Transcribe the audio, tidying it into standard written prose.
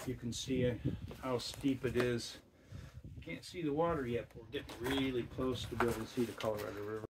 if you can see how steep it is. You can't see the water yet, but we're getting really close to be able to see the Colorado River.